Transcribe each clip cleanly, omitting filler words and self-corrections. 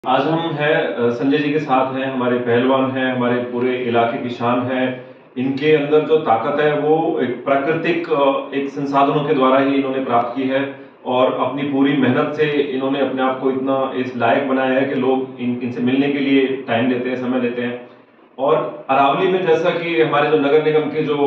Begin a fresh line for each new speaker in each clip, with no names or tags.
आज हम हैं संजय जी के साथ हैं, हमारे पहलवान हैं, हमारे पूरे इलाके की शान है। इनके अंदर जो ताकत है वो एक प्राकृतिक एक संसाधनों के द्वारा ही इन्होंने प्राप्त की है और अपनी पूरी मेहनत से इन्होंने अपने आप को इतना इस लायक बनाया है कि लोग इनसे मिलने के लिए टाइम लेते हैं, समय लेते हैं। और अरावली में जैसा कि हमारे जो नगर निगम के जो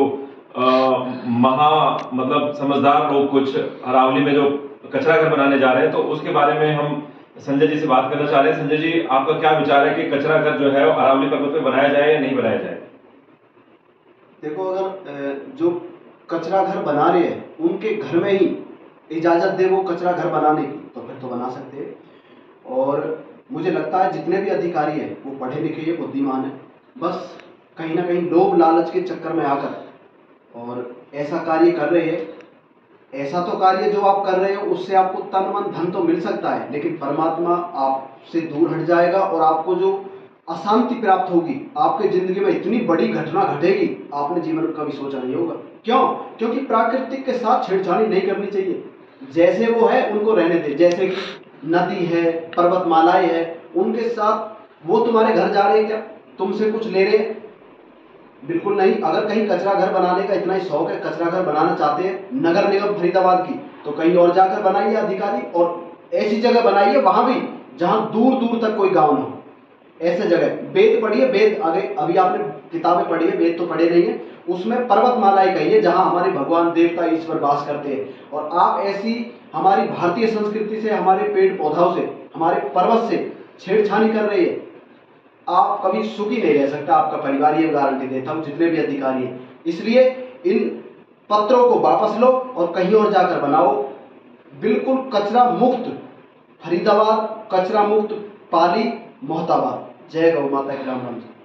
मतलब समझदार लोग कुछ अरावली में जो कचरा घर बनाने जा रहे हैं, तो उसके बारे में हम संजय जी से बात करना चाह रहे हैं। संजय जी, आपका क्या विचार है कि कचरा घर जो है वो अरावली पर्वत पे बनाया जाए या नहीं बनाया जाए?
देखो, अगर जो कचरा घर बना रहे हैं उनके घर में ही इजाजत दे वो कचरा घर बनाने की, तो फिर तो बना सकते हैं। और मुझे लगता है जितने भी अधिकारी हैं वो पढ़े लिखे हैं, बुद्धिमान हैं। बस कहीं ना कहीं लोभ लालच के चक्कर में आकर और ऐसा कार्य कर रहे हैं। ऐसा तो कार्य जो आप कर रहे हो उससे आपको तन मन धन तो मिल सकता है, लेकिन परमात्मा आपसे दूर हट जाएगा और आपको जो अशांति प्राप्त होगी, आपके जिंदगी में इतनी बड़ी घटना घटेगी, आपने जीवन में कभी सोचा नहीं होगा। क्यों? क्योंकि प्राकृतिक के साथ छेड़छाड़ी नहीं करनी चाहिए। जैसे वो है उनको रहने दे। जैसे कि नदी है, पर्वतमालाएं है, उनके साथ वो तुम्हारे घर जा रहे हैं क्या? तुमसे कुछ ले रहे हैं? बिल्कुल नहीं। अगर कहीं कचरा घर बनाने का इतना ही शौक है, कचरा घर बनाना चाहते हैं नगर निगम फरीदाबाद की, तो कहीं और जाकर बनाइए अधिकारी, और ऐसी जगह बनाइए वहां भी जहां दूर दूर तक कोई गांव ना हो। ऐसे जगह वेद पढ़िए, वेद आगे अभी आपने किताबें पढ़ी है, वेद तो पढ़े नहीं है, उसमें पर्वतमालाएं कहिए जहां हमारे भगवान देवता ईश्वर वास करते हैं। और आप ऐसी हमारी भारतीय संस्कृति से, हमारे पेड़ पौधों से, हमारे पर्वत से छेड़छाड़ी कर रहे हैं, आप कभी सुखी नहीं रह सकता। आपका परिवार, ये गारंटी देता हूं, जितने भी अधिकारी हैं। इसलिए इन पत्रों को वापस लो और कहीं और जाकर बनाओ। बिल्कुल कचरा मुक्त फरीदाबाद, कचरा मुक्त पाली, मोहताबाद। जय गौ माता की। राम राम जी।